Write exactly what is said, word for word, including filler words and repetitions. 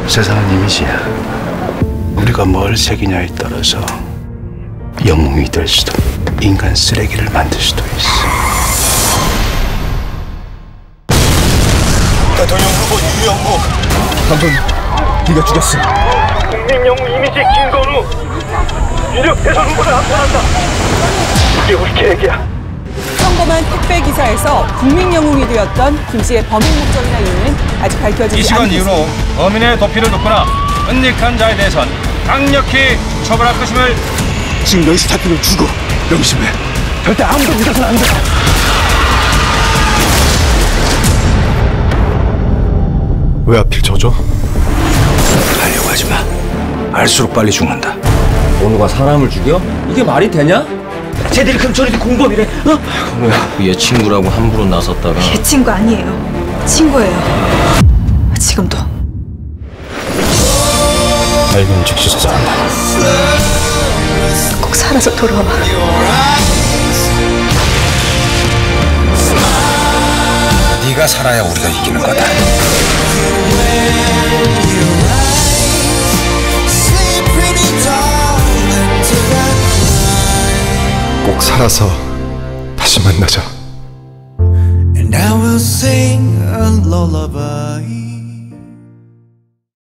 세상은 이미지야. 우리가 뭘 새기냐에 따라서 영웅이 될 수도 인간 쓰레기를 만들 수도 있어. 대통령 후보 유영국. 방금 네가 죽였어. 국민 영웅 이미지 김건우. 유력 대선 후보를 합류한다. 이게 우리 계획이야. 평범한 택배 기사에서 국민 영웅이 되었던 김 씨의 범행 목적이나 이유는 아직 밝혀지지 않고 이 시간 이후로 범인의 도피를 돕거나 은닉한 자에 대해선 강력히 처벌할 것임을. 지금 여기서 잡히면 죽어. 명심해. 절대 아무도 믿어서는 안 돼. 왜 하필 저죠? 하려고 하지 마. 알수록 빨리 죽는다. 원우가 사람을 죽여? 이게 말이 되냐? 쟤들이 금철이도 공범이래. 어? 뭐야? 얘 친구라고 함부로 나섰다가. 얘 친구 아니에요. 친구예요. 지금도. 알면 즉시 찾아간다. 꼭 살아서 돌아와. 네가 살아야 우리가 이기는 거다. 꼭 살아서 다시 만나자. And I will sing a lullaby.